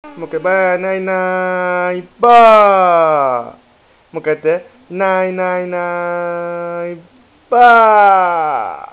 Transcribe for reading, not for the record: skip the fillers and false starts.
もう一回、ばーないない、ばー。もう一回やって、ないないない、ばー。